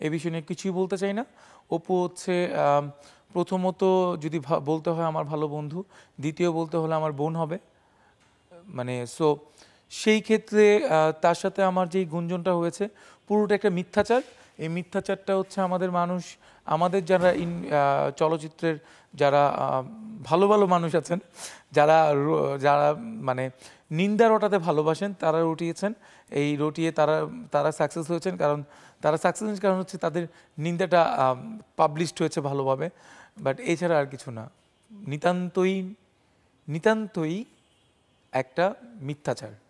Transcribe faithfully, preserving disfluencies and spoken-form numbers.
এই বিষয় নিয়ে কিছুই বলতে চাই না। অপু হচ্ছে প্রথমত যদি বলতে হয় আমার ভালো বন্ধু, দ্বিতীয় বলতে হলে আমার বোন হবে, মানে সো সেই ক্ষেত্রে তার সাথে আমার যেই গুঞ্জনটা হয়েছে পুরোটা একটা মিথ্যাচার। এই মিথ্যাচারটা হচ্ছে আমাদের মানুষ, আমাদের যারা ইন চলচ্চিত্রের যারা ভালো ভালো মানুষ আছেন, যারা যারা মানে নিন্দা রটাতে ভালোবাসেন, তারা রটিয়েছেন। এই রটিয়ে তারা তারা সাকসেস হয়েছেন, কারণ তারা সাকসেস হয়েছে কারণ হচ্ছে তাদের নিন্দাটা পাবলিশড হয়েছে ভালোভাবে। বাট এছাড়া আর কিছু না, নিতান্তই নিতান্তই একটা মিথ্যাচার।